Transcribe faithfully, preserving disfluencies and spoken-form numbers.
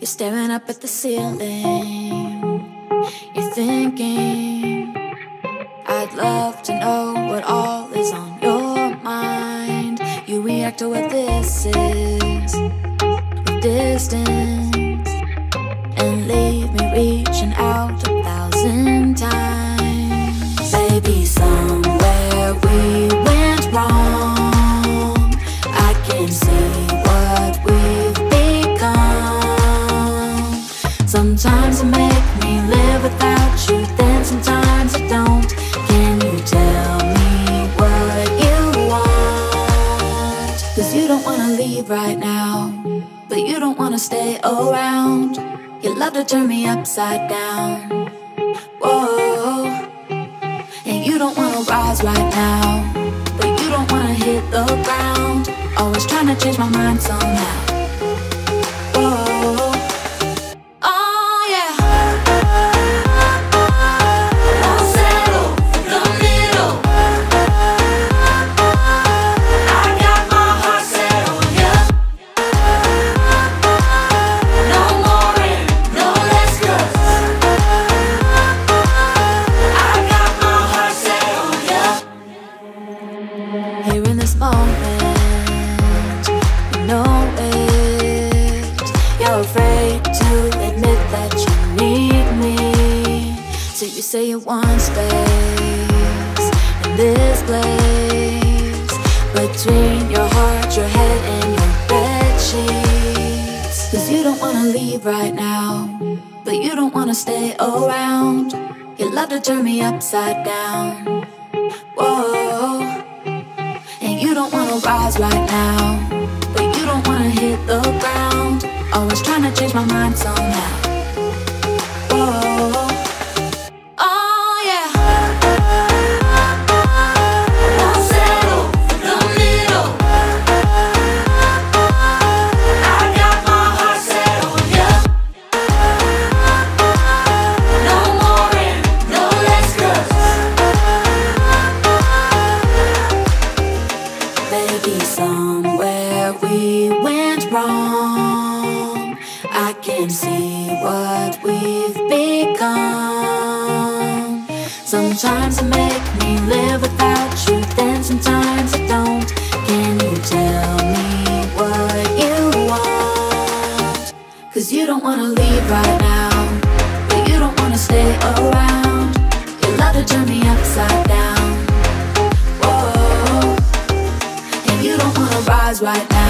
You're staring up at the ceiling. You're thinking, I'd love to know what all is on your mind. You react to what this is with distance, and leave me reaching out a thousand times. Baby, somewhere we went wrong. I can see what we've become. Sometimes you make me live without you, then sometimes you don't. Can you tell me what you want? Cause you don't wanna leave right now, but you don't wanna stay around. You love to turn me upside down. Whoa. And you don't wanna rise right now, but you don't wanna hit the ground. Always trying to change my mind somehow. Whoa. Oh yeah. Won't settle for the middle. I got my heart set on ya. No more and no less, 'cause I got my heart set on ya. Here in this moment, you know it. You're afraid to admit that you need me. So you say you want space in this place, between your heart, your head, and your bed sheets. Cause you don't wanna leave right now, but you don't wanna stay around. You love to turn me upside down. Whoa. And you don't wanna rise right now, but you don't wanna hit the ground. Always trying to change my mind somehow. Whoa. Oh yeah. Won't settle for the middle. I got my heart set on ya. No more and no less, 'cause baby, somewhere we went wrong. I can see what we've become. Sometimes you make me live without you, then sometimes you don't. Can you tell me what you want? Cause you don't wanna leave right now, but you don't wanna stay around. You love to turn me upside down. Whoa. And you don't wanna rise right now,